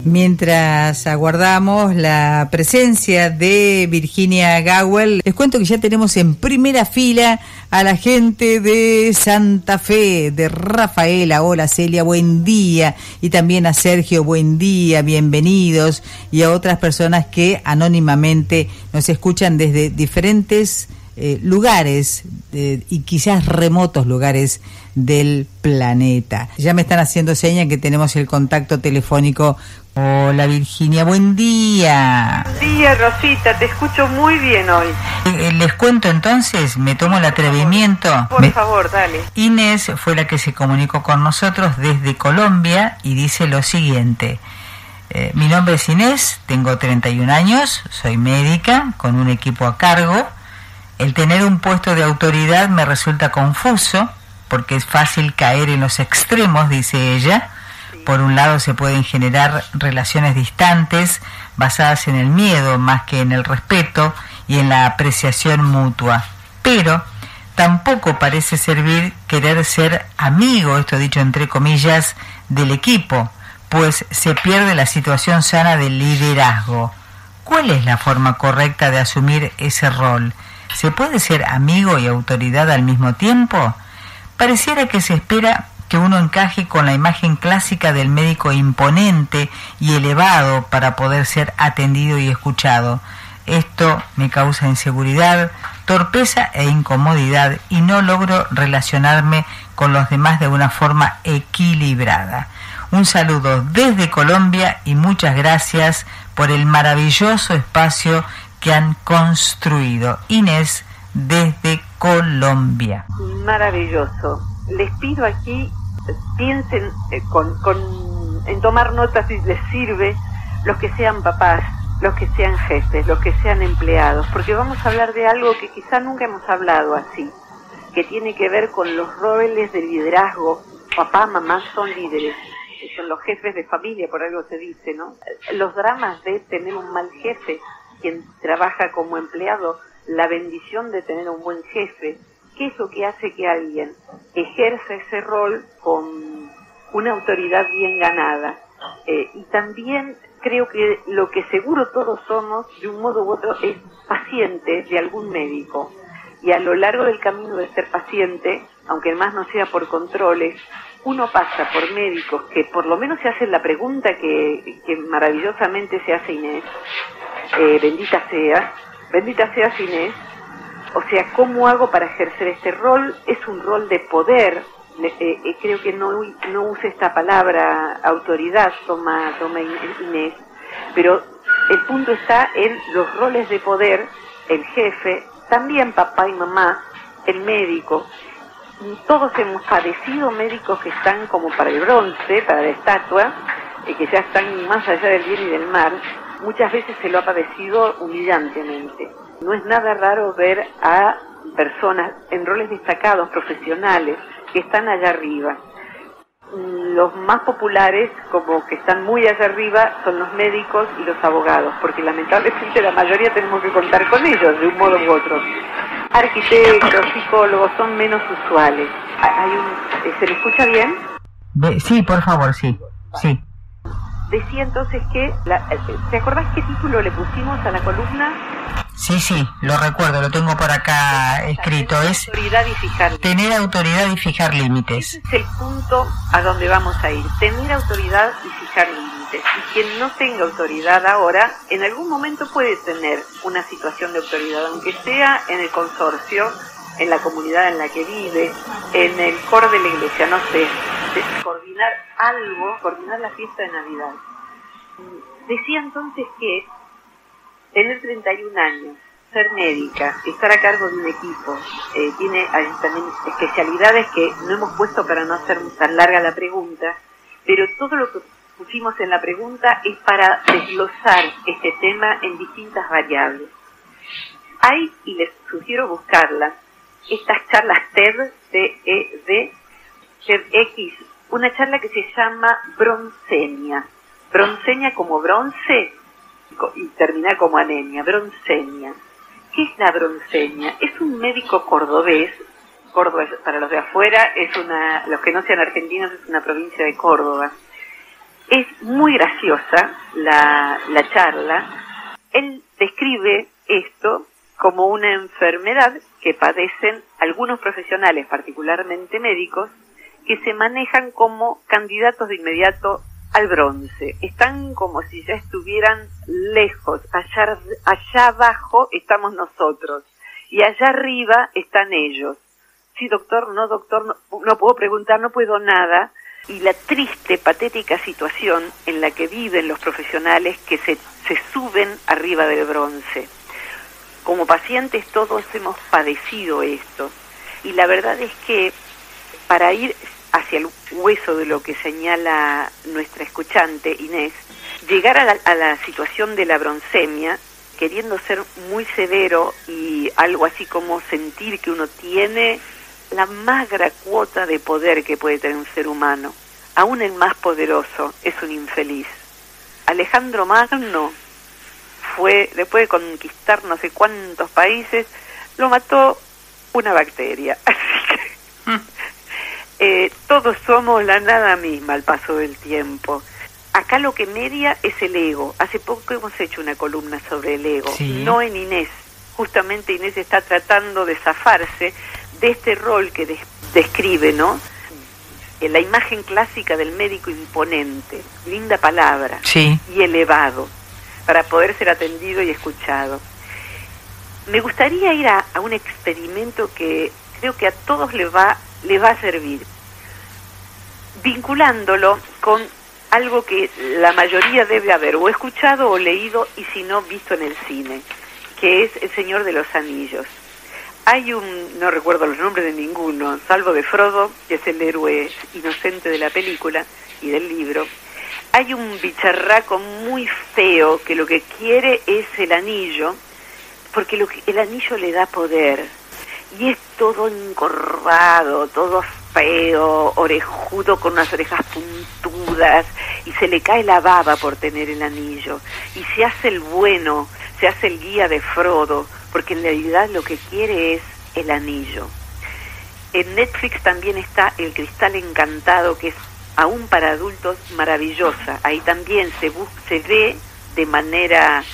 Mientras aguardamos la presencia de Virginia Gawel, les cuento que ya tenemos en primera fila a la gente de Santa Fe, de Rafaela. Hola Celia, buen día. Y también a Sergio, buen día, bienvenidos. Y a otras personas que anónimamente nos escuchan desde diferentes lugares y quizás remotos lugares del planeta. Ya me están haciendo señas que tenemos el contacto telefónico. Hola Virginia, buen día. Buen día Rosita, te escucho muy bien hoy. Les cuento entonces, me tomo el atrevimiento. Por favor, dale. Inés fue la que se comunicó con nosotros desde Colombia y dice lo siguiente. Mi nombre es Inés, tengo 31 años, soy médica con un equipo a cargo. El tener un puesto de autoridad me resulta confuso porque es fácil caer en los extremos, dice ella. Por un lado se pueden generar relaciones distantes basadas en el miedo más que en el respeto y en la apreciación mutua. Pero tampoco parece servir querer ser amigo, esto dicho entre comillas, del equipo, pues se pierde la situación sana del liderazgo. ¿Cuál es la forma correcta de asumir ese rol? ¿Se puede ser amigo y autoridad al mismo tiempo? Pareciera que se espera que uno encaje con la imagen clásica del médico imponente y elevado para poder ser atendido y escuchado. Esto me causa inseguridad, torpeza e incomodidad y no logro relacionarme con los demás de una forma equilibrada. Un saludo desde Colombia y muchas gracias por el maravilloso espacio que han construido. Inés, desde Colombia. Maravilloso. Les pido aquí, piensen en tomar notas si les sirve, los que sean papás, los que sean jefes, los que sean empleados, porque vamos a hablar de algo que quizá nunca hemos hablado así, que tiene que ver con los roles de liderazgo. Papá, mamá son líderes, son los jefes de familia, por algo se dice, ¿no? Los dramas de tener un mal jefe, quien trabaja como empleado, la bendición de tener un buen jefe. ¿Qué es lo que hace que alguien ejerza ese rol con una autoridad bien ganada? Y también creo que lo que seguro todos somos, de un modo u otro, es paciente de algún médico. Y a lo largo del camino de ser paciente, aunque más no sea por controles, uno pasa por médicos que por lo menos se hacen la pregunta que maravillosamente se hace Inés. Bendita seas Inés. O sea, ¿cómo hago para ejercer este rol? Es un rol de poder. Creo que no use esta palabra autoridad, toma Inés, pero el punto está en los roles de poder, el jefe, también papá y mamá, el médico. Todos hemos padecido médicos que están como para el bronce, para la estatua, que ya están más allá del bien y del mal. Muchas veces se lo ha padecido humillantemente. No es nada raro ver a personas en roles destacados, profesionales, que están allá arriba. Los más populares, como que están muy allá arriba, son los médicos y los abogados, porque lamentablemente la mayoría tenemos que contar con ellos, de un modo u otro. Arquitectos, psicólogos son menos usuales. ¿Se me escucha bien? Sí, por favor, sí. Decía entonces que, ¿te acordás qué título le pusimos a la columna? Sí, lo recuerdo, lo tengo por acá escrito. Es autoridad y fijar tener autoridad y fijar límites. Ese es el punto a donde vamos a ir, tener autoridad y fijar límites. Y quien no tenga autoridad ahora, en algún momento puede tener una situación de autoridad, aunque sea en el consorcio, en la comunidad en la que vive, en el coro de la iglesia, no sé, coordinar algo, coordinar la fiesta de Navidad. Decía entonces que tener 31 años, ser médica, estar a cargo de un equipo, tiene también especialidades que no hemos puesto para no hacer tan larga la pregunta, pero todo lo que pusimos en la pregunta es para desglosar este tema en distintas variables. Hay, y les sugiero buscarlas, estas charlas TEDx, una charla que se llama Broncenia. Broncenia como bronce y termina como anemia, broncenia. ¿Qué es la broncenia? Es un médico cordobés. Córdoba, para los de afuera, los que no sean argentinos, es una provincia de Córdoba. Es muy graciosa la charla. Él describe esto como una enfermedad que padecen algunos profesionales, particularmente médicos, que se manejan como candidatos de inmediato al bronce. Están como si ya estuvieran lejos, allá abajo estamos nosotros y allá arriba están ellos. Sí, doctor, no puedo preguntar, no puedo nada. Y la triste, patética situación en la que viven los profesionales que se suben arriba del bronce. Como pacientes todos hemos padecido esto, y la verdad es que para ir hacia el hueso de lo que señala nuestra escuchante Inés, llegar a la situación de la broncemia, queriendo ser muy severo y algo así como sentir que uno tiene la magra cuota de poder que puede tener un ser humano, aún el más poderoso es un infeliz. Alejandro Magno fue, después de conquistar no sé cuántos países, lo mató una bacteria. Así que todos somos la nada misma al paso del tiempo. Acá lo que media es el ego. Hace poco hemos hecho una columna sobre el ego, sí. No en Inés. Justamente Inés está tratando de zafarse de este rol que describe, ¿no? La imagen clásica del médico imponente, linda palabra, sí. Y elevado, para poder ser atendido y escuchado. Me gustaría ir a un experimento que creo que a todos le va a servir, vinculándolo con algo que la mayoría debe haber o escuchado o leído, y si no, visto en el cine, que es El Señor de los Anillos. Hay no recuerdo los nombres de ninguno, salvo de Frodo, que es el héroe inocente de la película y del libro. Hay un bicharraco muy feo que lo que quiere es el anillo, porque el anillo le da poder. Y es todo encorvado, todo feo, orejudo, con unas orejas puntudas, y se le cae la baba por tener el anillo. Y se hace el bueno, se hace el guía de Frodo, porque en realidad lo que quiere es el anillo. En Netflix también está El Cristal Encantado, que es aún para adultos maravillosa. Ahí también se ve de manera,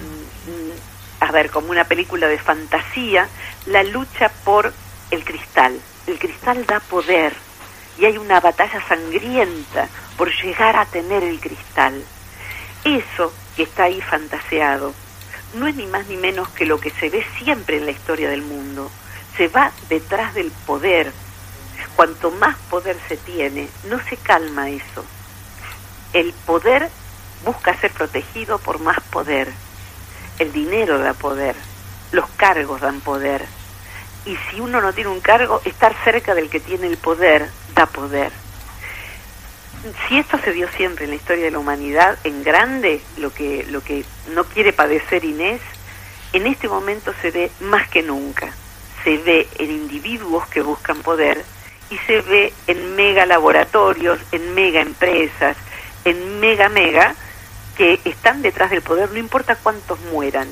como una película de fantasía, la lucha por el cristal. El cristal da poder, y hay una batalla sangrienta por llegar a tener el cristal. Eso que está ahí fantaseado no es ni más ni menos que lo que se ve siempre en la historia del mundo. Se va detrás del poder. Cuanto más poder se tiene, no se calma eso. El poder busca ser protegido por más poder. El dinero da poder. Los cargos dan poder. Y si uno no tiene un cargo, estar cerca del que tiene el poder da poder. Si esto se dio siempre en la historia de la humanidad, en grande, lo que no quiere padecer Inés, en este momento se ve más que nunca. Se ve en individuos que buscan poder, y se ve en mega laboratorios, en mega empresas, en mega, que están detrás del poder, no importa cuántos mueran,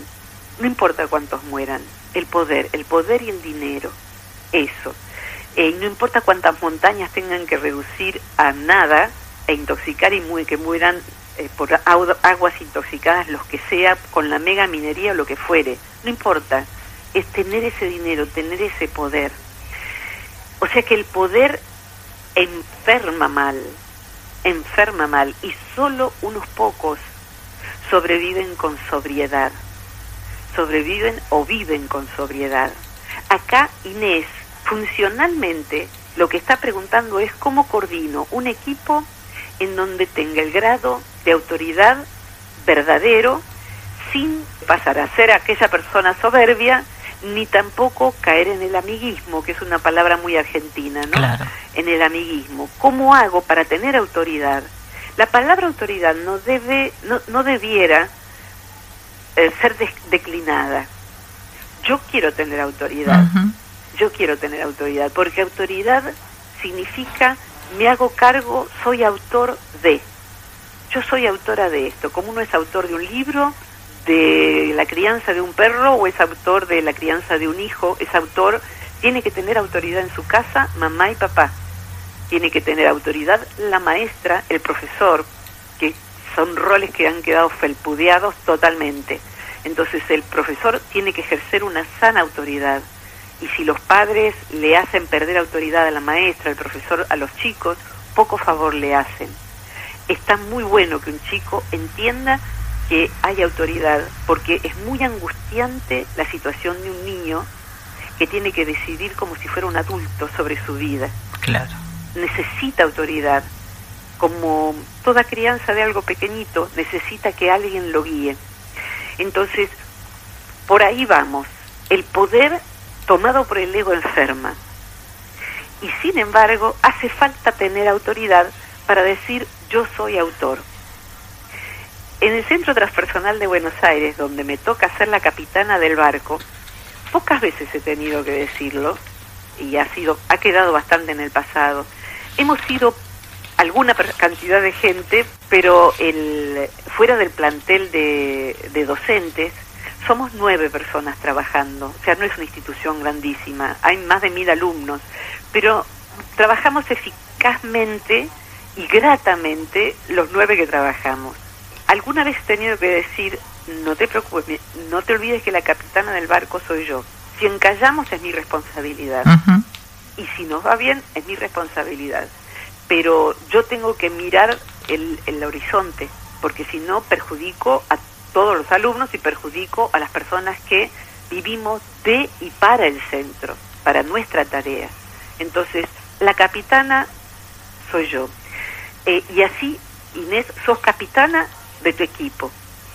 el poder y el dinero, eso. Y no importa cuántas montañas tengan que reducir a nada e intoxicar que mueran por aguas intoxicadas, los que sea, con la mega minería o lo que fuere, no importa, es tener ese dinero, tener ese poder. O sea que el poder enferma mal, y solo unos pocos sobreviven con sobriedad, viven con sobriedad. Acá Inés, funcionalmente, lo que está preguntando es cómo coordino un equipo en donde tenga el grado de autoridad verdadero, sin pasar a ser aquella persona soberbia, ni tampoco caer en el amiguismo, que es una palabra muy argentina, ¿no? Claro. En el amiguismo. ¿Cómo hago para tener autoridad? La palabra autoridad no debiera ser declinada. Yo quiero tener autoridad. Uh-huh. Yo quiero tener autoridad, porque autoridad significa me hago cargo, soy autor de. Yo soy autora de esto, como uno es autor de un libro, de la crianza de un perro, o es autor de la crianza de un hijo, es autor, tiene que tener autoridad en su casa, mamá y papá. Tiene que tener autoridad la maestra, el profesor, que son roles que han quedado felpudeados totalmente. Entonces el profesor tiene que ejercer una sana autoridad, y si los padres le hacen perder autoridad a la maestra, al profesor, a los chicos, poco favor le hacen. Está muy bueno que un chico entienda que hay autoridad, porque es muy angustiante la situación de un niño que tiene que decidir como si fuera un adulto sobre su vida. Claro. Necesita autoridad. Como toda crianza de algo pequeñito, necesita que alguien lo guíe. Entonces, por ahí vamos. El poder tomado por el ego enferma. Y sin embargo, hace falta tener autoridad para decir yo soy autor. En el Centro Transpersonal de Buenos Aires, donde me toca ser la capitana del barco, pocas veces he tenido que decirlo, y ha quedado bastante en el pasado. Hemos sido alguna cantidad de gente, pero fuera del plantel de docentes, somos 9 personas trabajando. O sea, no es una institución grandísima, hay más de 1000 alumnos, pero trabajamos eficazmente y gratamente los 9 que trabajamos. Alguna vez he tenido que decir, no te preocupes, no te olvides que la capitana del barco soy yo. Si encallamos es mi responsabilidad. Uh-huh. Y si nos va bien es mi responsabilidad. Pero yo tengo que mirar el horizonte, porque si no perjudico a todos los alumnos y perjudico a las personas que vivimos de y para el centro, para nuestra tarea. Entonces, la capitana soy yo. Y así, Inés, sos capitana de tu equipo.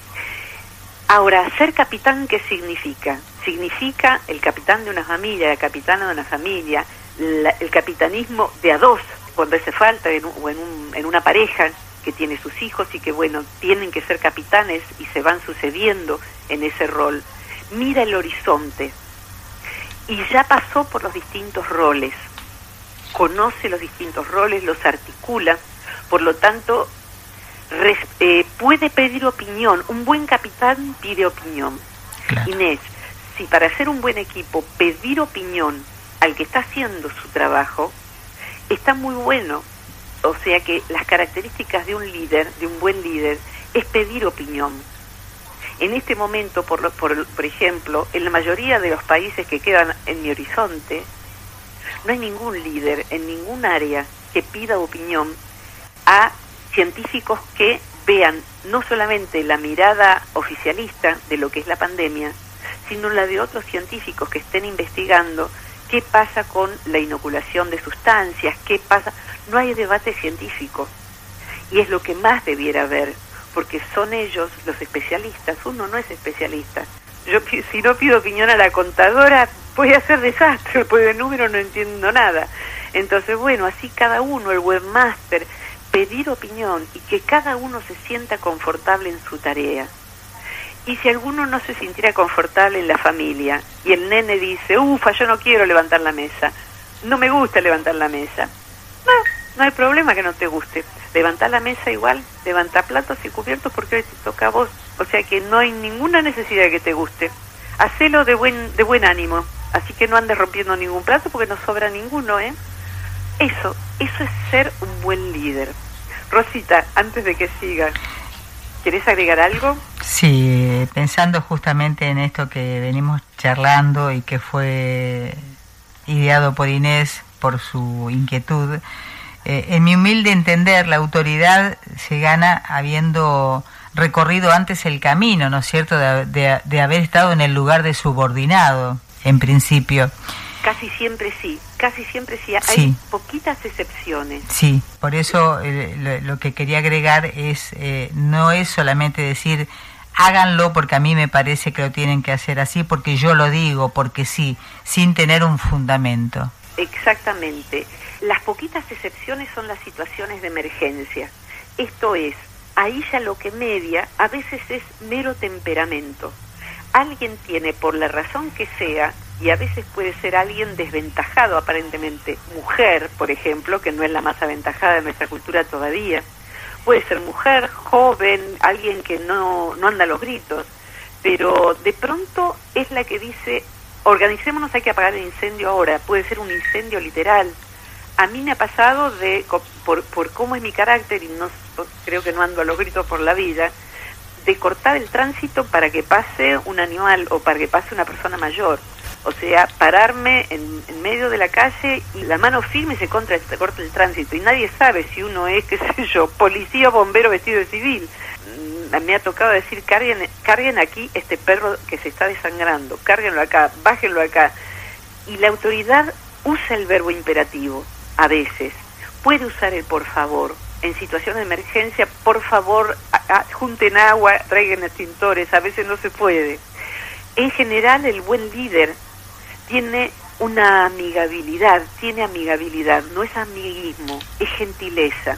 Ahora, ser capitán, ¿qué significa? Significa el capitán de una familia, la capitana de una familia, el capitanismo de a dos, cuando hace falta, en una pareja que tiene sus hijos y que, bueno, tienen que ser capitanes y se van sucediendo en ese rol. Mira el horizonte y ya pasó por los distintos roles, conoce los distintos roles, los articula, por lo tanto, puede pedir opinión. Un buen capitán pide opinión. Claro. Inés, si para hacer un buen equipo pedir opinión al que está haciendo su trabajo, está muy bueno. O sea que las características de un líder, de un buen líder, es pedir opinión. En este momento, por ejemplo, en la mayoría de los países que quedan en mi horizonte, no hay ningún líder en ningún área que pida opinión a científicos que vean no solamente la mirada oficialista de lo que es la pandemia, sino la de otros científicos que estén investigando qué pasa con la inoculación de sustancias, qué pasa. No hay debate científico, y es lo que más debiera haber, porque son ellos los especialistas. Uno no es especialista. Yo, si no pido opinión a la contadora, voy a hacer desastre, porque de número no entiendo nada. Entonces, bueno, así cada uno, el webmaster, pedir opinión y que cada uno se sienta confortable en su tarea. Y si alguno no se sintiera confortable en la familia y el nene dice, yo no quiero levantar la mesa, no me gusta levantar la mesa, no hay problema que no te guste. Levantar la mesa igual, levanta platos y cubiertos porque hoy te toca a vos. O sea que no hay ninguna necesidad de que te guste. Hacelo de buen ánimo, así que no andes rompiendo ningún plato porque no sobra ninguno, ¿eh? Eso es ser un buen líder. Rosita, antes de que siga, ¿querés agregar algo? Sí, pensando justamente en esto que venimos charlando y que fue ideado por Inés por su inquietud, en mi humilde entender, la autoridad se gana habiendo recorrido antes el camino, ¿no es cierto?, de haber estado en el lugar de subordinado, en principio. Casi siempre sí. Hay sí. Poquitas excepciones. Sí, por eso lo que quería agregar es, no es solamente decir, háganlo porque a mí me parece que lo tienen que hacer así, porque yo lo digo, porque sí, sin tener un fundamento. Exactamente. Las poquitas excepciones son las situaciones de emergencia. Esto es, ahí ya lo que media a veces es mero temperamento. Alguien tiene, por la razón que sea, y a veces puede ser alguien desventajado aparentemente, mujer, por ejemplo, que no es la más aventajada de nuestra cultura todavía, puede ser mujer, joven, alguien que no anda a los gritos, pero de pronto es la que dice, organicémonos, hay que apagar el incendio ahora. Puede ser un incendio literal, a mí me ha pasado por cómo es mi carácter, y no creo que no ando a los gritos por la vida, de cortar el tránsito para que pase un animal o para que pase una persona mayor. O sea, pararme en medio de la calle y la mano firme se corta el tránsito. Y nadie sabe si uno es, qué sé yo, policía o bombero vestido de civil. Me ha tocado decir, carguen aquí este perro que se está desangrando, cárguenlo acá, bájenlo acá. Y la autoridad usa el verbo imperativo, a veces. Puede usar el por favor. En situación de emergencia, por favor, junten agua, traigan extintores, a veces no se puede. En general, el buen líder tiene una amigabilidad, no es amiguismo, es gentileza.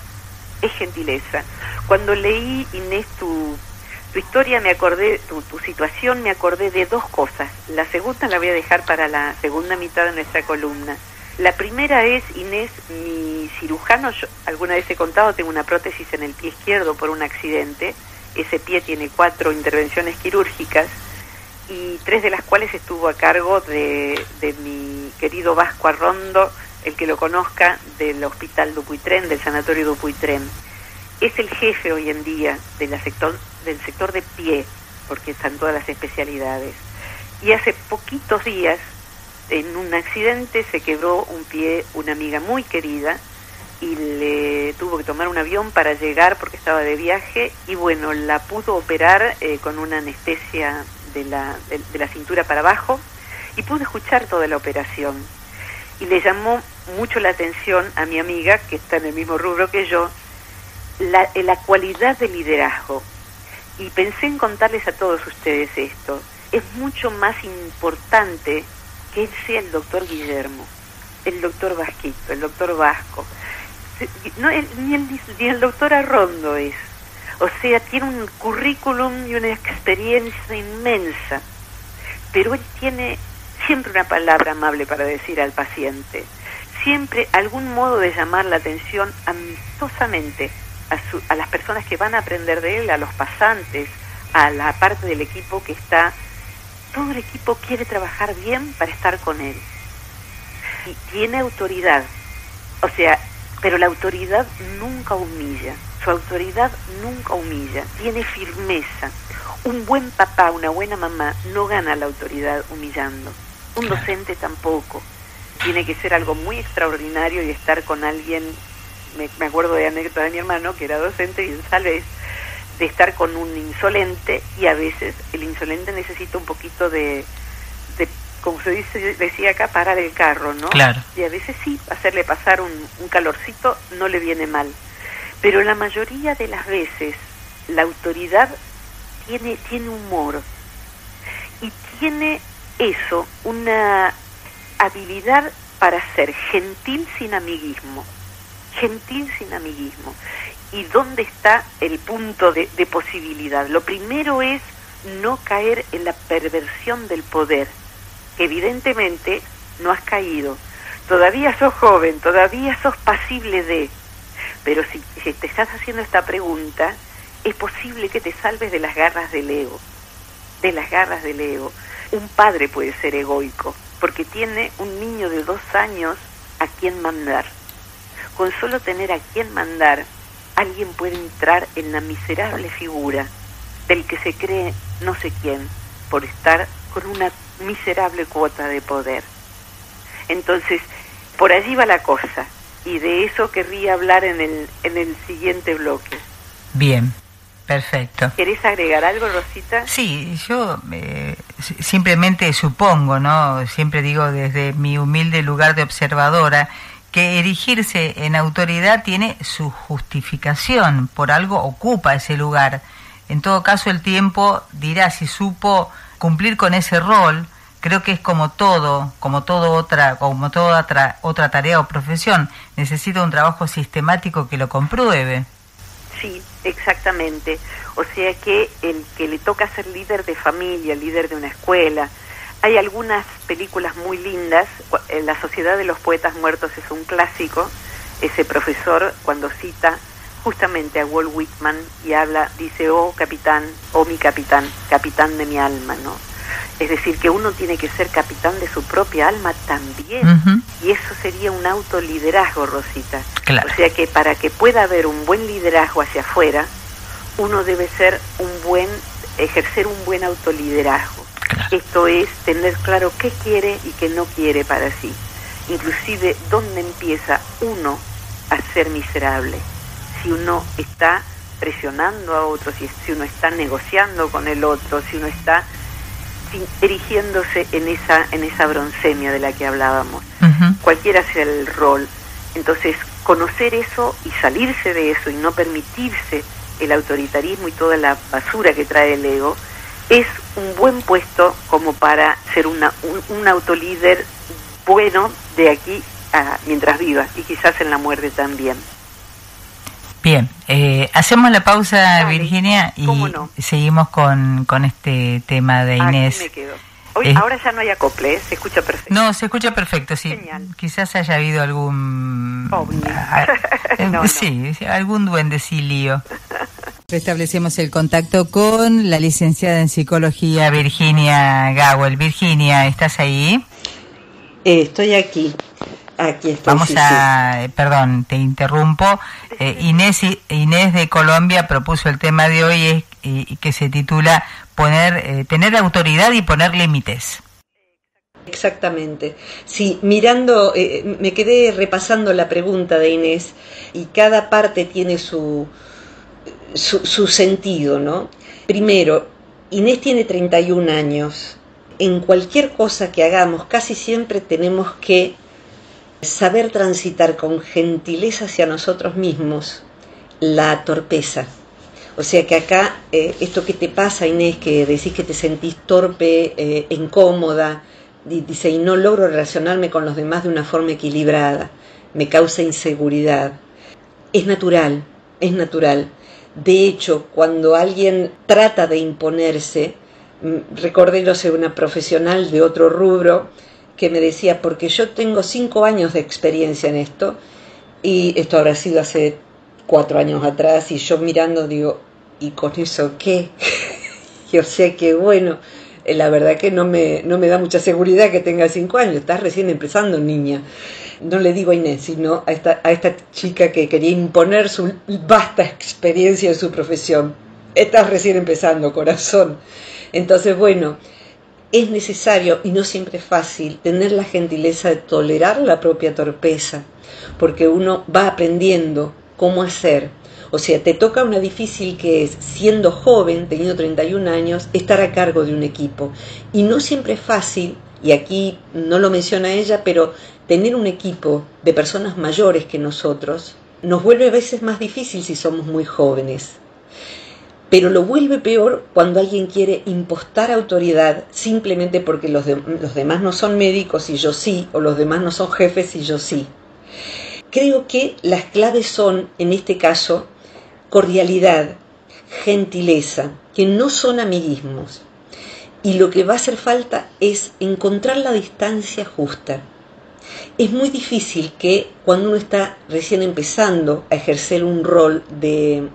Cuando leí, Inés, tu historia, me acordé, tu situación, me acordé de dos cosas. La segunda la voy a dejar para la segunda mitad de nuestra columna. La primera es, Inés, mi cirujano, yo alguna vez he contado, tengo una prótesis en el pie izquierdo por un accidente. Ese pie tiene 4 intervenciones quirúrgicas, y 3 de las cuales estuvo a cargo de mi querido Vasco Arrondo, el que lo conozca, del Hospital Dupuytren, del Sanatorio Dupuytren. Es el jefe hoy en día del sector de pie, porque están todas las especialidades. Y hace poquitos días, en un accidente, se quebró un pie una amiga muy querida, y le tuvo que tomar un avión para llegar porque estaba de viaje, y bueno, la pudo operar con una anestesia de la cintura para abajo, y pude escuchar toda la operación. Y le llamó mucho la atención a mi amiga, que está en el mismo rubro que yo, la cualidad de liderazgo. Y pensé en contarles a todos ustedes esto. Es mucho más importante que él sea el doctor Guillermo, el doctor Vasquito, el doctor Vasco. No, ni el doctor Arrondo es. O sea, tiene un currículum y una experiencia inmensa, pero él tiene siempre una palabra amable para decir al paciente, siempre algún modo de llamar la atención amistosamente a las personas que van a aprender de él, a los pasantes, a la parte del equipo que está. Todo el equipo quiere trabajar bien para estar con él. Y tiene autoridad, o sea, pero la autoridad nunca humilla. Su autoridad nunca humilla, tiene firmeza. Un buen papá, una buena mamá no gana la autoridad humillando. Un docente tampoco. Tiene que ser algo muy extraordinario y estar con alguien. Me acuerdo de anécdota de mi hermano, que era docente, y tal vez de estar con un insolente, y a veces el insolente necesita un poquito de como se decía acá, parar el carro, ¿no? Claro. Y a veces sí, hacerle pasar un calorcito no le viene mal. Pero la mayoría de las veces la autoridad tiene humor, y tiene eso, una habilidad para ser gentil sin amiguismo. ¿Y dónde está el punto de posibilidad? Lo primero es no caer en la perversión del poder, que evidentemente no has caído. Todavía sos joven, todavía sos pasible de... Pero si te estás haciendo esta pregunta, es posible que te salves de las garras del ego. Un padre puede ser egoico, porque tiene un niño de 2 años a quien mandar. Con solo tener a quien mandar, alguien puede entrar en la miserable figura del que se cree no sé quién, por estar con una miserable cuota de poder. Entonces, por allí va la cosa. Y de eso querría hablar en el siguiente bloque. Bien, perfecto. ¿Querés agregar algo, Rosita? Sí, yo simplemente supongo, ¿no? Siempre digo desde mi humilde lugar de observadora, que erigirse en autoridad tiene su justificación, por algo ocupa ese lugar. En todo caso, el tiempo dirá si supo cumplir con ese rol. Creo que es como toda otra tarea o profesión, necesita un trabajo sistemático que lo compruebe. Sí, exactamente. O sea que el que le toca ser líder de familia, líder de una escuela. Hay algunas películas muy lindas. La Sociedad de los Poetas Muertos es un clásico. Ese profesor, cuando cita justamente a Walt Whitman y dice, oh capitán, oh mi capitán, capitán de mi alma, ¿no? Es decir, que uno tiene que ser capitán de su propia alma también. Y eso sería un autoliderazgo, Rosita. Claro. O sea que para que pueda haber un buen liderazgo hacia afuera, uno debe ejercer un buen autoliderazgo. Claro. Esto es tener claro qué quiere y qué no quiere para sí. Inclusive dónde empieza uno a ser miserable. Si uno está presionando a otros, si uno está negociando con el otro, si uno está erigiéndose en esa broncemia de la que hablábamos. Cualquiera sea el rol. Entonces, conocer eso y salirse de eso y no permitirse el autoritarismo y toda la basura que trae el ego, es un buen puesto como para ser un autolíder bueno de aquí a mientras viva, y quizás en la muerte también. Bien, hacemos la pausa, Dale, Virginia, y no. seguimos con este tema de Inés. Aquí me quedo. Ahora ya no hay acople, se escucha perfecto. No, se escucha perfecto, sí. Genial. Quizás haya habido algún... ovni. Sí, algún duendecilio. Restablecemos el contacto con la licenciada en psicología Virginia Gawel. Virginia, ¿estás ahí? Estoy aquí. Aquí estoy. Vamos perdón, te interrumpo. Inés de Colombia propuso el tema de hoy que se titula tener autoridad y poner límites. Exactamente. Sí, mirando, me quedé repasando la pregunta de Inés y cada parte tiene su sentido, ¿no? Primero, Inés tiene 31 años. En cualquier cosa que hagamos, casi siempre tenemos que saber transitar con gentileza hacia nosotros mismos la torpeza. O sea que acá, esto que te pasa, Inés, que decís que te sentís torpe, incómoda, dice, y no logro relacionarme con los demás de una forma equilibrada, me causa inseguridad. Es natural, es natural. De hecho, cuando alguien trata de imponerse, recordé, no sé, una profesional de otro rubro que me decía, porque yo tengo 5 años de experiencia en esto, y esto habrá sido hace 4 años atrás, y yo mirando digo, ¿y con eso qué? Y o sea que bueno, la verdad que no me da mucha seguridad que tenga 5 años, estás recién empezando, niña. No le digo a Inés, sino a esta chica que quería imponer su vasta experiencia en su profesión. Estás recién empezando, corazón. Entonces, bueno, es necesario, y no siempre es fácil, tener la gentileza de tolerar la propia torpeza, porque uno va aprendiendo cómo hacer. O sea, te toca una difícil que es, siendo joven, teniendo 31 años, estar a cargo de un equipo. Y no siempre es fácil, y aquí no lo menciona ella, pero tener un equipo de personas mayores que nosotros nos vuelve a veces más difícil si somos muy jóvenes. Pero lo vuelve peor cuando alguien quiere impostar autoridad simplemente porque los demás no son médicos y yo sí, o los demás no son jefes y yo sí. Creo que las claves son, en este caso, cordialidad, gentileza, que no son amiguismos. Y lo que va a hacer falta es encontrar la distancia justa. Es muy difícil que cuando uno está recién empezando a ejercer un rol de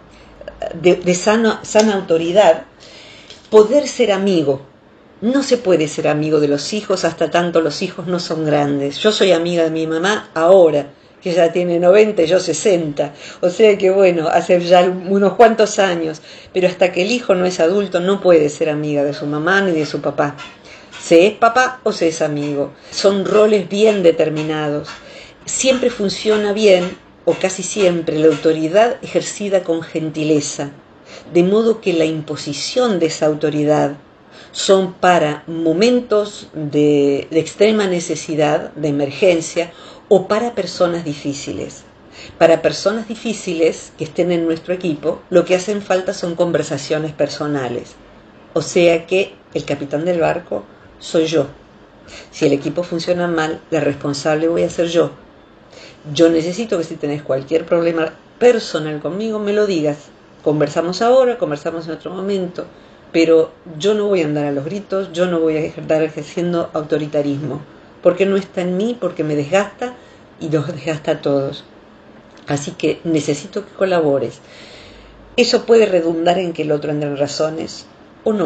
sana autoridad, poder ser amigo. No se puede ser amigo de los hijos hasta tanto los hijos no son grandes. Yo soy amiga de mi mamá ahora, que ya tiene 90 y yo 60. O sea que bueno, hace ya unos cuantos años. Pero hasta que el hijo no es adulto no puede ser amiga de su mamá ni de su papá. Se es papá o se es amigo. Son roles bien determinados. Siempre funciona bien, o casi siempre, la autoridad ejercida con gentileza, de modo que la imposición de esa autoridad son para momentos de extrema necesidad, de emergencia, o para personas difíciles. Para personas difíciles que estén en nuestro equipo, lo que hacen falta son conversaciones personales. O sea que el capitán del barco soy yo. Si el equipo funciona mal, la responsable voy a ser yo. Yo necesito que si tenés cualquier problema personal conmigo, me lo digas. Conversamos ahora, conversamos en otro momento, pero yo no voy a andar a los gritos, yo no voy a estar ejerciendo autoritarismo, porque no está en mí, porque me desgasta y nos desgasta a todos. Así que necesito que colabores. Eso puede redundar en que el otro ande en razones o no,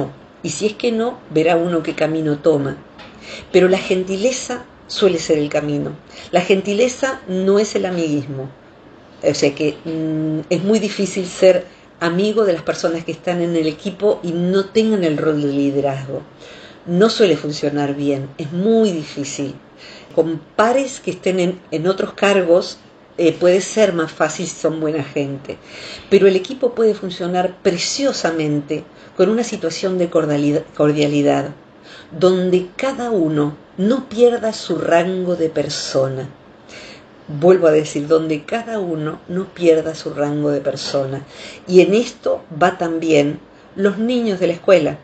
y si es que no, verá uno qué camino toma. Pero la gentileza suele ser el camino. La gentileza no es el amiguismo. O sea que es muy difícil ser amigo de las personas que están en el equipo y no tengan el rol de liderazgo. No suele funcionar bien, es muy difícil. Con pares que estén en otros cargos puede ser más fácil si son buena gente, pero el equipo puede funcionar preciosamente con una situación de cordialidad, donde cada uno no pierda su rango de persona. Vuelvo a decir, donde cada uno no pierda su rango de persona. Y en esto va también los niños de la escuela.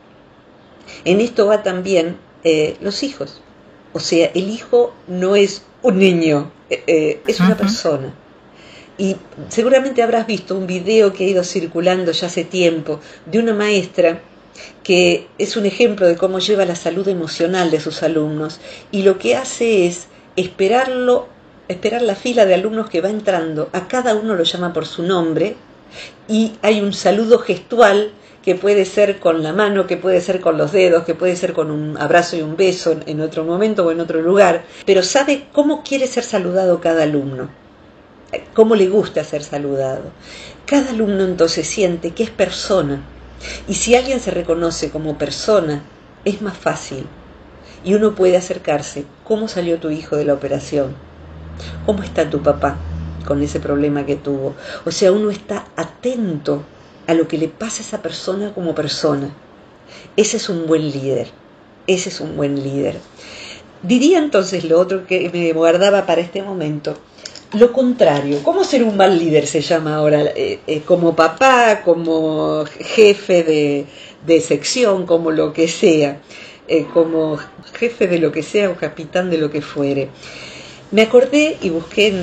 En esto va también los hijos. O sea, el hijo no es un niño, es una persona. Y seguramente habrás visto un video que ha ido circulando ya hace tiempo de una maestra que es un ejemplo de cómo lleva la salud emocional de sus alumnos, y lo que hace es esperar la fila de alumnos que va entrando, a cada uno lo llama por su nombre, y hay un saludo gestual que puede ser con la mano, que puede ser con los dedos, que puede ser con un abrazo y un beso en otro momento o en otro lugar, pero sabe cómo quiere ser saludado cada alumno, cómo le gusta ser saludado. Cada alumno entonces siente que es persona, y si alguien se reconoce como persona, es más fácil, y uno puede acercarse. ¿Cómo salió tu hijo de la operación? ¿Cómo está tu papá con ese problema que tuvo? O sea, uno está atento a lo que le pasa a esa persona como persona. Ese es un buen líder. Ese es un buen líder. Diría entonces lo otro que me guardaba para este momento. Lo contrario, ¿cómo ser un mal líder se llama ahora? Como papá, como jefe de sección, como lo que sea, como jefe de lo que sea o capitán de lo que fuere. Me acordé y busqué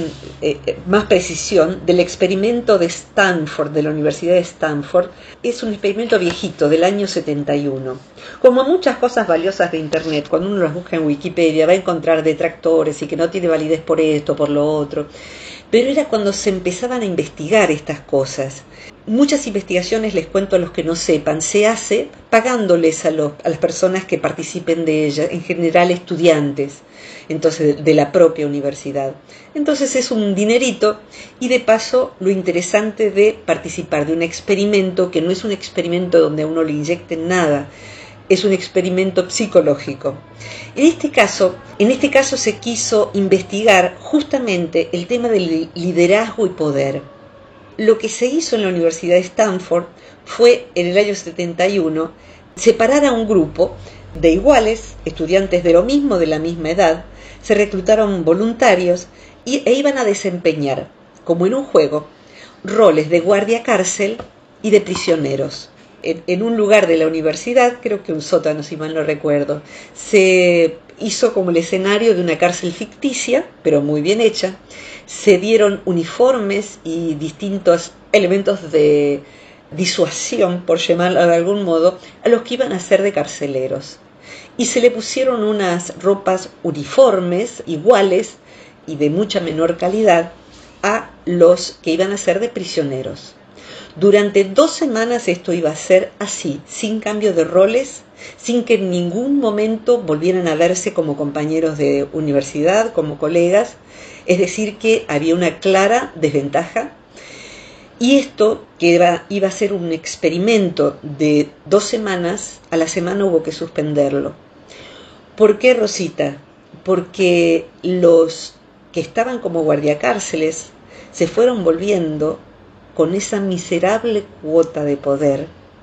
más precisión del experimento de Stanford, de la Universidad de Stanford. Es un experimento viejito, del año 71. Como muchas cosas valiosas de Internet, cuando uno las busca en Wikipedia va a encontrar detractores y que no tiene validez por esto, por lo otro. Pero era cuando se empezaban a investigar estas cosas. Muchas investigaciones, les cuento a los que no sepan, se hace pagándoles a las personas que participen de ellas, en general estudiantes, entonces de la propia universidad. Entonces es un dinerito, y de paso lo interesante de participar de un experimento que no es un experimento donde a uno le inyecten nada, es un experimento psicológico. En este caso se quiso investigar justamente el tema del liderazgo y poder. Lo que se hizo en la Universidad de Stanford fue, en el año 71, separar a un grupo de iguales, estudiantes de lo mismo, de la misma edad. Se reclutaron voluntarios e iban a desempeñar, como en un juego, roles de guardia cárcel y de prisioneros. En un lugar de la universidad, creo que un sótano si mal no recuerdo, se hizo como el escenario de una cárcel ficticia, pero muy bien hecha. Se dieron uniformes y distintos elementos de disuasión, por llamarlo de algún modo, a los que iban a ser de carceleros. Y se le pusieron unas ropas uniformes, iguales y de mucha menor calidad, a los que iban a ser de prisioneros. Durante 2 semanas esto iba a ser así, sin cambio de roles, sin que en ningún momento volvieran a verse como compañeros de universidad, como colegas. Es decir, que había una clara desventaja. Y esto, que iba a ser un experimento de 2 semanas, a la semana hubo que suspenderlo. ¿Por qué, Rosita? Porque los que estaban como guardiacárceles se fueron volviendo, con esa miserable cuota de poder,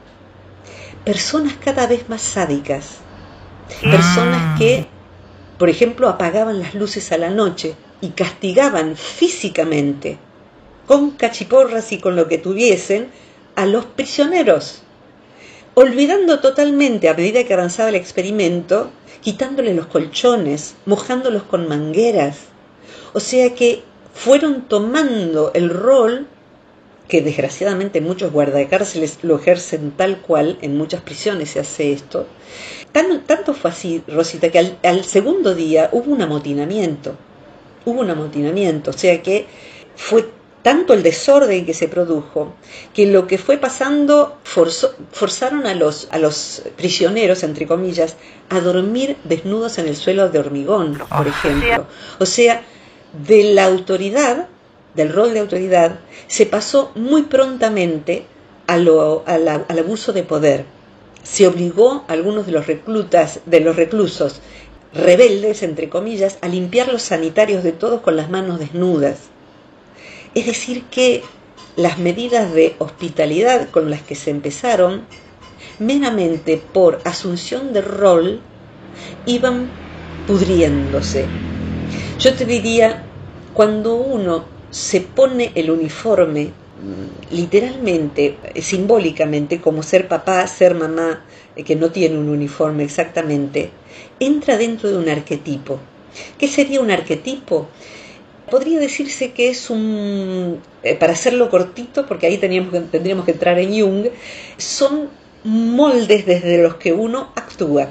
personas cada vez más sádicas, personas que, por ejemplo, apagaban las luces a la noche y castigaban físicamente, con cachiporras y con lo que tuviesen, a los prisioneros, olvidando totalmente, a medida que avanzaba el experimento, quitándoles los colchones, mojándolos con mangueras. O sea que fueron tomando el rol que desgraciadamente muchos guardacárceles lo ejercen tal cual, en muchas prisiones se hace esto. Tanto fue así, Rosita, que al segundo día hubo un amotinamiento, o sea que fue tanto el desorden que se produjo, que lo que fue pasando forzaron a los prisioneros, entre comillas, a dormir desnudos en el suelo de hormigón, por ejemplo. O sea, de la autoridad, del rol de autoridad, se pasó muy prontamente al abuso de poder. Se obligó a algunos de los reclusos rebeldes, entre comillas, a limpiar los sanitarios de todos con las manos desnudas. Es decir, que las medidas de hospitalidad con las que se empezaron, meramente por asunción de rol, iban pudriéndose. Yo te diría, cuando uno se pone el uniforme, literalmente, simbólicamente, como ser papá, ser mamá, que no tiene un uniforme exactamente, entra dentro de un arquetipo. ¿Qué sería un arquetipo? Podría decirse que es para hacerlo cortito, porque ahí tendríamos que entrar en Jung, son moldes desde los que uno actúa.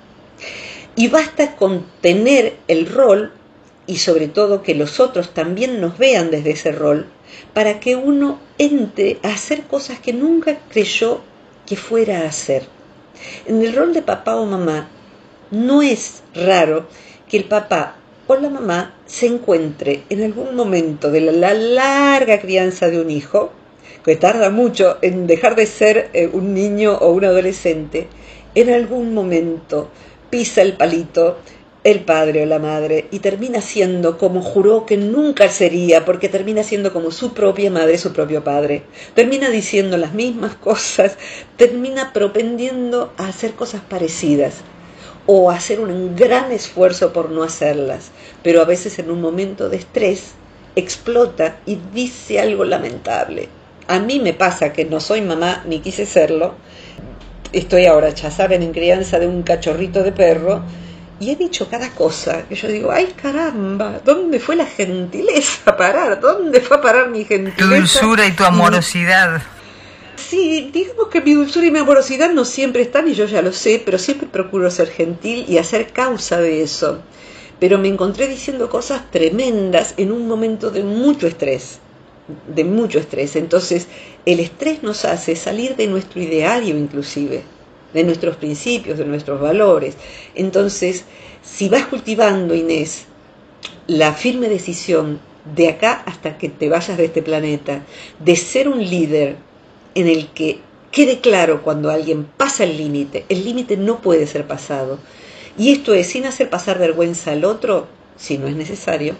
Y basta con tener el rol, y sobre todo que los otros también nos vean desde ese rol, para que uno entre a hacer cosas que nunca creyó que fuera a hacer. En el rol de papá o mamá, no es raro que el papá o la mamá se encuentre en algún momento de la larga crianza de un hijo, que tarda mucho en dejar de ser un niño o un adolescente, en algún momento pisa el palito el padre o la madre y termina siendo como juró que nunca sería, porque termina siendo como su propia madre, su propio padre. Termina diciendo las mismas cosas, termina propendiendo a hacer cosas parecidas o a hacer un gran esfuerzo por no hacerlas, pero a veces en un momento de estrés explota y dice algo lamentable. A mí me pasa que no soy mamá ni quise serlo, estoy ahora, ya saben, en crianza de un cachorrito de perro, y he dicho cada cosa, que yo digo, ay caramba, ¿dónde fue la gentileza a parar? ¿Dónde fue a parar mi gentileza? Tu dulzura y tu amorosidad. Sí, digamos que mi dulzura y mi amorosidad no siempre están, y yo ya lo sé, pero siempre procuro ser gentil y hacer causa de eso. Pero me encontré diciendo cosas tremendas en un momento de mucho estrés. Entonces, el estrés nos hace salir de nuestro ideario inclusive, de nuestros principios, de nuestros valores. Entonces, si vas cultivando, Inés, la firme decisión de acá hasta que te vayas de este planeta, de ser un líder en el que quede claro cuando alguien pasa el límite no puede ser pasado. Y esto es, sin hacer pasar vergüenza al otro, si no es necesario,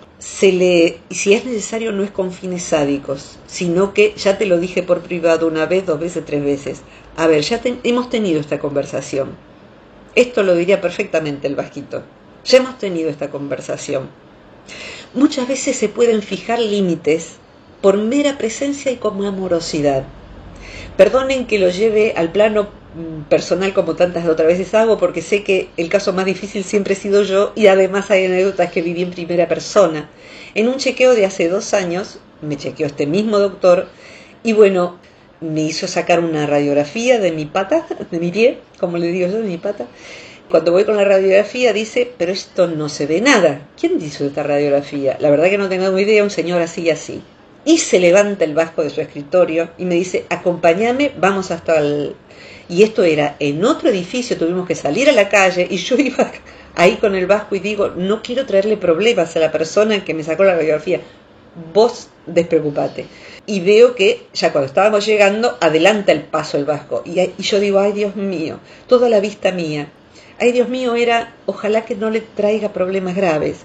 y si es necesario no es con fines sádicos, sino que, ya te lo dije por privado una vez, 2 veces, 3 veces, a ver, hemos tenido esta conversación, esto lo diría perfectamente el Vasquito, ya hemos tenido esta conversación. Muchas veces se pueden fijar límites por mera presencia y como amorosidad. Perdonen que lo lleve al plano personal como tantas otras veces hago, porque sé que el caso más difícil siempre he sido yo, y además hay anécdotas que viví en primera persona. En un chequeo de hace 2 años, me chequeó este mismo doctor, y bueno, me hizo sacar una radiografía de mi pata, de mi pie, como le digo yo, de mi pata. Cuando voy con la radiografía dice, pero esto no se ve nada. ¿Quién hizo esta radiografía? La verdad que no tengo idea, un señor así y así. Y se levanta el Vasco de su escritorio y me dice, acompáñame, vamos hasta el... Y esto era en otro edificio, tuvimos que salir a la calle, y yo iba ahí con el Vasco y digo, no quiero traerle problemas a la persona que me sacó la radiografía, vos despreocupate. Y veo que ya cuando estábamos llegando, adelanta el paso el Vasco, y yo digo, ay Dios mío, toda la vista mía, ay Dios mío, era, ojalá que no le traiga problemas graves.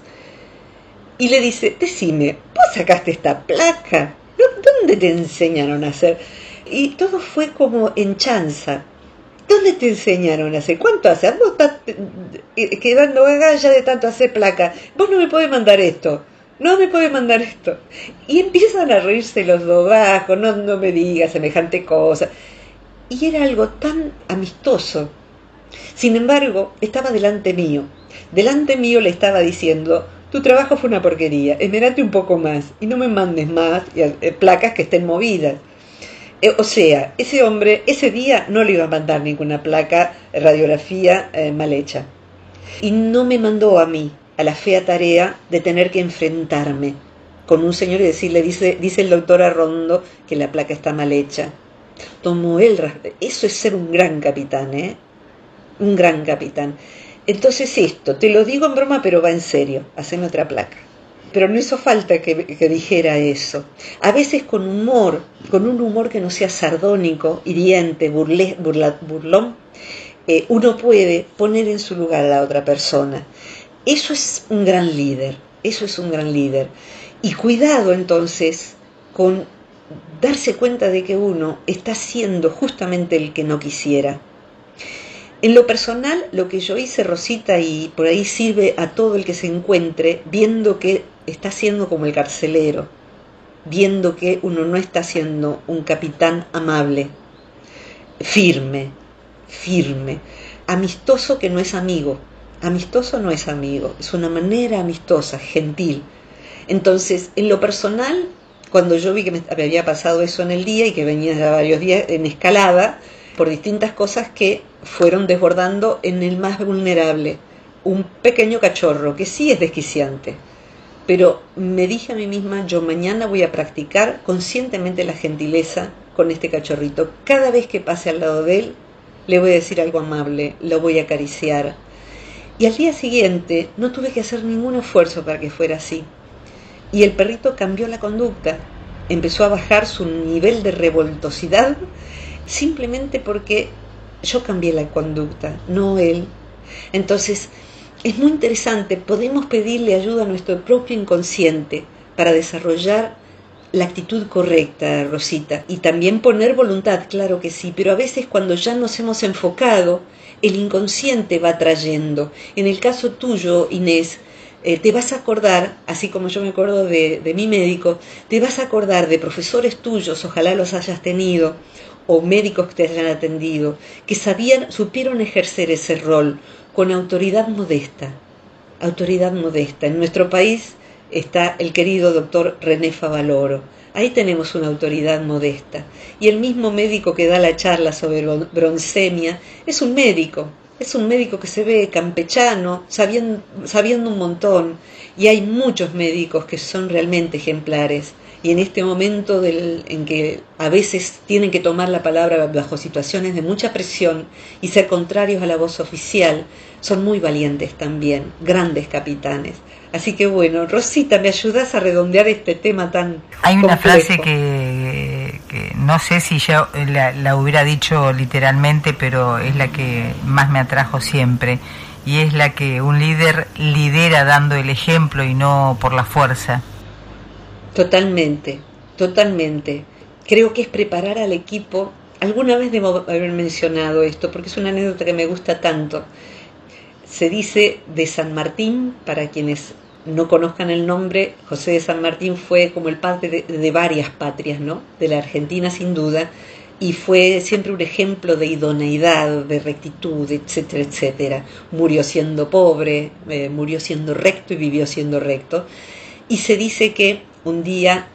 Y le dice, decime, ¿vos sacaste esta placa? ¿Dónde te enseñaron a hacer? Y todo fue como en chanza. ¿Dónde te enseñaron a hacer? ¿Cuánto haces? Vos estás quedando gaga ya de tanto hacer placa. Vos no me podés mandar esto. No me podés mandar esto. Y empiezan a reírse los dos bajos. No me digas semejante cosa. Y era algo tan amistoso. Sin embargo, estaba delante mío. Delante mío le estaba diciendo, tu trabajo fue una porquería, esmerate un poco más y no me mandes más placas que estén movidas. O sea, ese hombre ese día no le iba a mandar ninguna placa, radiografía mal hecha. Y no me mandó a mí a la fea tarea de tener que enfrentarme. con un señor y decirle, dice el doctor Arrondo que la placa está mal hecha. Tomó eso es ser un gran capitán, ¿eh? Un gran capitán. Entonces esto, te lo digo en broma, pero va en serio, haceme otra placa. Pero no hizo falta que dijera eso. A veces con un humor que no sea sardónico, hiriente, burlón, uno puede poner en su lugar a la otra persona. Eso es un gran líder, Y cuidado entonces con darse cuenta de que uno está siendo justamente el que no quisiera. En lo personal, lo que yo hice, Rosita, y por ahí sirve a todo el que se encuentre, viendo que está siendo como el carcelero, viendo que uno no está siendo un capitán amable, firme, amistoso que no es amigo, es una manera amistosa, gentil. Entonces, en lo personal, cuando yo vi que me había pasado eso en el día y que venía ya varios días en escalada, por distintas cosas que fueron desbordando en el más vulnerable, un pequeño cachorro que sí es desquiciante, pero me dije a mí misma, yo mañana voy a practicar conscientemente la gentileza con este cachorrito. Cada vez que pase al lado de él, le voy a decir algo amable, lo voy a acariciar. Y al día siguiente no tuve que hacer ningún esfuerzo para que fuera así. Y el perrito cambió la conducta, empezó a bajar su nivel de revoltosidad, simplemente porque yo cambié la conducta, no él. Entonces, es muy interesante, podemos pedirle ayuda a nuestro propio inconsciente para desarrollar la actitud correcta, Rosita, y también poner voluntad, claro que sí, pero a veces cuando ya nos hemos enfocado, el inconsciente va trayendo. En el caso tuyo, Inés, te vas a acordar, así como yo me acuerdo de mi médico, te vas a acordar de profesores tuyos, ojalá los hayas tenido, o médicos que te hayan atendido, que supieron ejercer ese rol con autoridad modesta. En nuestro país está el querido doctor René Favaloro. Ahí tenemos una autoridad modesta. Y el mismo médico que da la charla sobre broncemia es un médico que se ve campechano, sabiendo un montón. Y hay muchos médicos que son realmente ejemplares. Y en este momento en que a veces tienen que tomar la palabra bajo situaciones de mucha presión y ser contrarios a la voz oficial, son muy valientes también, grandes capitanes. Así que bueno, Rosita, ¿me ayudás a redondear este tema tan Hay una complejo? frase que no sé si yo la hubiera dicho literalmente, pero es la que más me atrajo siempre, y es la que un líder lidera dando el ejemplo y no por la fuerza. Totalmente. Creo que es preparar al equipo. Alguna vez debo haber mencionado esto, porque es una anécdota que me gusta tanto. Se dice de San Martín, para quienes no conozcan el nombre, José de San Martín fue como el padre de varias patrias, ¿no? De la Argentina sin duda, y fue siempre un ejemplo de idoneidad, de rectitud, etcétera, etcétera. Murió siendo pobre, murió siendo recto y vivió siendo recto. Y se dice que un día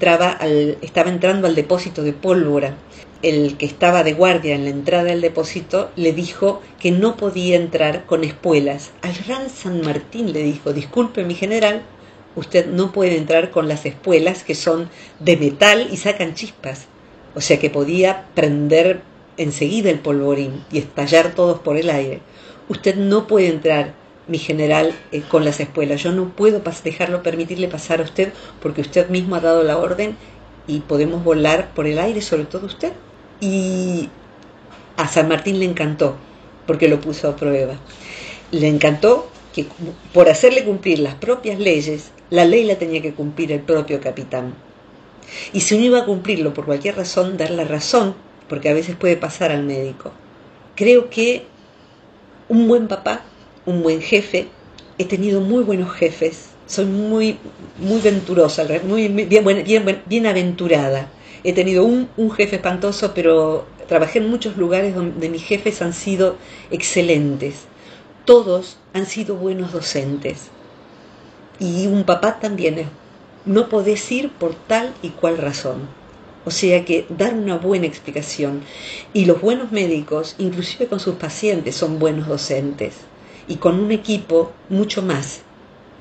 estaba entrando al depósito de pólvora. El que estaba de guardia en la entrada del depósito le dijo que no podía entrar con espuelas. Al gran San Martín le dijo, disculpe mi general, usted no puede entrar con las espuelas que son de metal y sacan chispas. O sea que podía prender enseguida el polvorín y estallar todos por el aire. Usted no puede entrar, mi general, con las espuelas. Yo no puedo permitirle pasar a usted porque usted mismo ha dado la orden y podemos volar por el aire, sobre todo usted. Y a San Martín le encantó porque lo puso a prueba. Le encantó que por hacerle cumplir las propias leyes, la ley la tenía que cumplir el propio capitán. Y si uno iba a cumplirlo por cualquier razón, dar la razón, porque a veces puede pasar al médico. Creo que un buen papá, un buen jefe, he tenido muy buenos jefes, soy muy venturosa, muy bienaventurada. He tenido un jefe espantoso, pero trabajé en muchos lugares donde mis jefes han sido excelentes. Todos han sido buenos docentes. Y un papá también. No podés ir por tal y cual razón. O sea que dar una buena explicación. Y los buenos médicos, inclusive con sus pacientes, son buenos docentes. Y con un equipo, mucho más.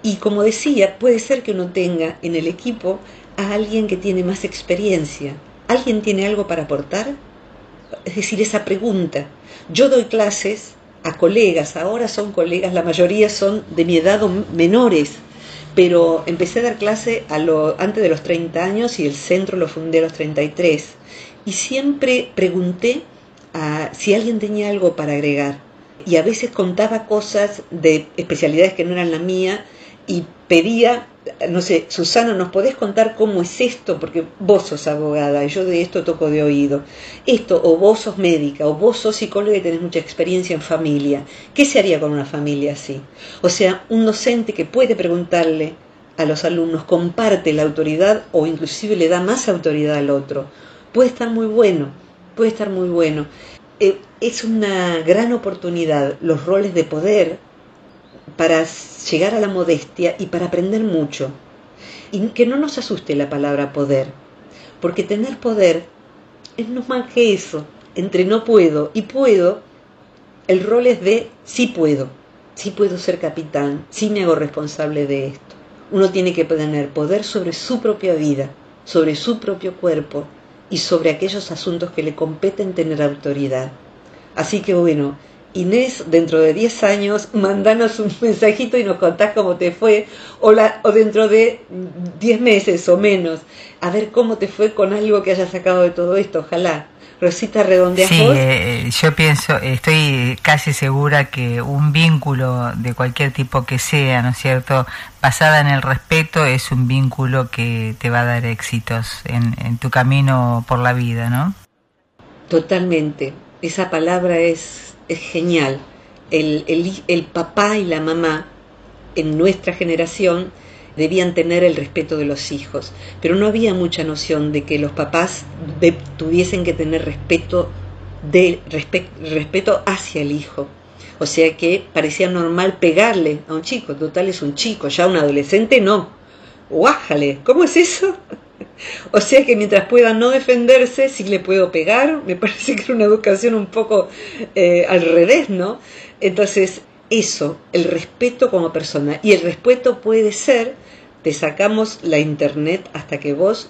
Y como decía, puede ser que uno tenga en el equipo a alguien que tiene más experiencia. ¿Alguien tiene algo para aportar? Es decir, esa pregunta. Yo doy clases a colegas, ahora son colegas, la mayoría son de mi edad o menores, pero empecé a dar clase antes de los 30 años y el centro lo fundé a los 33. Y siempre pregunté si alguien tenía algo para agregar. Y a veces contaba cosas de especialidades que no eran la mía y pedía, no sé, Susana, ¿nos podés contar cómo es esto? Porque vos sos abogada y yo de esto toco de oído. Esto, o vos sos médica, o vos sos psicóloga y tenés mucha experiencia en familia. ¿Qué se haría con una familia así? O sea, un docente que puede preguntarle a los alumnos, comparte la autoridad o inclusive le da más autoridad al otro. Puede estar muy bueno, puede estar muy bueno. Es una gran oportunidad los roles de poder para llegar a la modestia y para aprender mucho. Y que no nos asuste la palabra poder, porque tener poder es no más que eso. Entre no puedo y puedo, el rol es de sí puedo ser capitán, sí me hago responsable de esto. Uno tiene que tener poder sobre su propia vida, sobre su propio cuerpo y sobre aquellos asuntos que le competen tener autoridad. Así que bueno, Inés, dentro de 10 años, mandanos un mensajito y nos contás cómo te fue, o dentro de 10 meses o menos, a ver cómo te fue con algo que hayas sacado de todo esto, ojalá. Rosita, ¿redondeas vos? Yo pienso, estoy casi segura que un vínculo de cualquier tipo que sea, ¿no es cierto?, basada en el respeto, es un vínculo que te va a dar éxitos en tu camino por la vida, ¿no? Totalmente, esa palabra es genial. El papá y la mamá en nuestra generación debían tener el respeto de los hijos, pero no había mucha noción de que los papás tuviesen que tener respeto hacia el hijo. O sea que parecía normal pegarle a un chico, total es un chico, ya un adolescente no. ¡Guájale! ¿Cómo es eso? O sea que mientras pueda no defenderse, sí le puedo pegar. Me parece que era una educación un poco al revés, ¿no? Entonces, eso, el respeto como persona. Y el respeto puede ser, te sacamos la internet hasta que vos,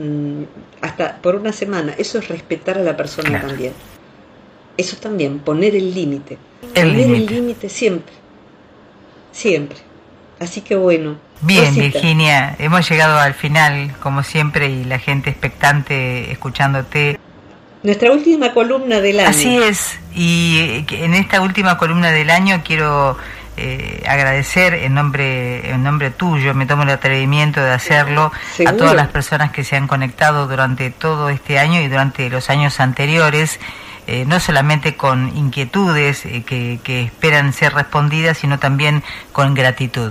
hasta por una semana. Eso es respetar a la persona, claro. También. Eso también, poner el límite. Poner el límite siempre. Siempre. Así que bueno. Bien, Rosita. Virginia, hemos llegado al final, como siempre, y la gente expectante escuchándote. Nuestra última columna del año. Así es, y en esta última columna del año quiero agradecer en nombre tuyo, me tomo el atrevimiento de hacerlo, ¿seguro? A todas las personas que se han conectado durante todo este año y durante los años anteriores, no solamente con inquietudes que esperan ser respondidas, sino también con gratitud.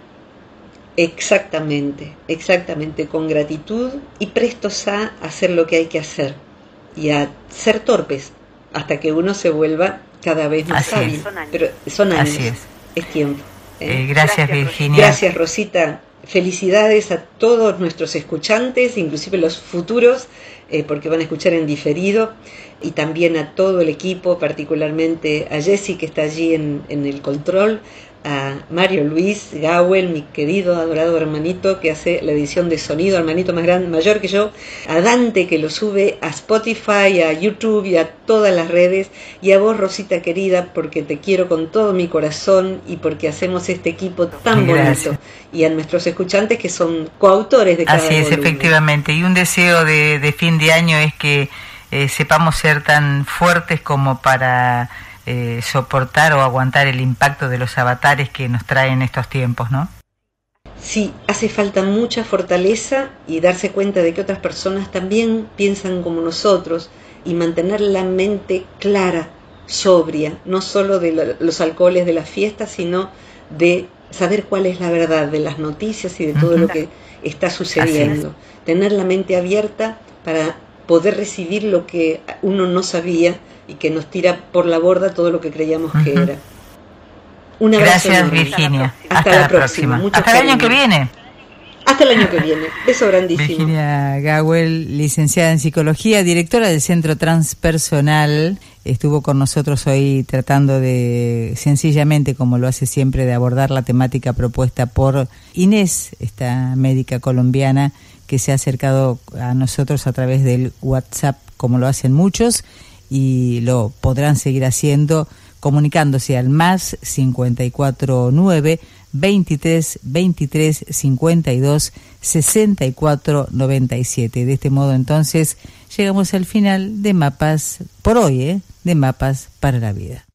Exactamente, con gratitud y prestos a hacer lo que hay que hacer y a ser torpes hasta que uno se vuelva cada vez más hábil. Pero son años, es tiempo. Gracias, Virginia. Gracias, Rosita. Felicidades a todos nuestros escuchantes, inclusive los futuros, porque van a escuchar en diferido, y también a todo el equipo, particularmente a Jessy, que está allí en el control, a Mario Luis Gawel, mi querido, adorado hermanito que hace la edición de sonido, hermanito mayor que yo, a Dante, que lo sube a Spotify, a YouTube y a todas las redes, y a vos, Rosita querida, porque te quiero con todo mi corazón y porque hacemos este equipo tan bonito, y a nuestros escuchantes que son coautores de cada volumen. Efectivamente, y un deseo de fin de año es que sepamos ser tan fuertes como para soportar o aguantar el impacto de los avatares que nos traen estos tiempos, ¿no? Sí, hace falta mucha fortaleza y darse cuenta de que otras personas también piensan como nosotros y mantener la mente clara, sobria, no solo de los alcoholes de la fiesta, sino de saber cuál es la verdad de las noticias y de todo lo que está sucediendo. Tener la mente abierta para poder recibir lo que uno no sabía y que nos tira por la borda todo lo que creíamos que era. Un abrazo. Gracias, Virginia. Hasta la próxima. Hasta el año que viene. Hasta el año que viene. Beso grandísimo. Virginia Gawel, licenciada en Psicología, directora del Centro Transpersonal estuvo con nosotros hoy tratando de, sencillamente, como lo hace siempre, de abordar la temática propuesta por Inés, esta médica colombiana que se ha acercado a nosotros a través del WhatsApp, como lo hacen muchos, y lo podrán seguir haciendo comunicándose al más 549 23 23 52 64 97. De este modo, entonces, llegamos al final de Mapas por hoy, de Mapas para la Vida.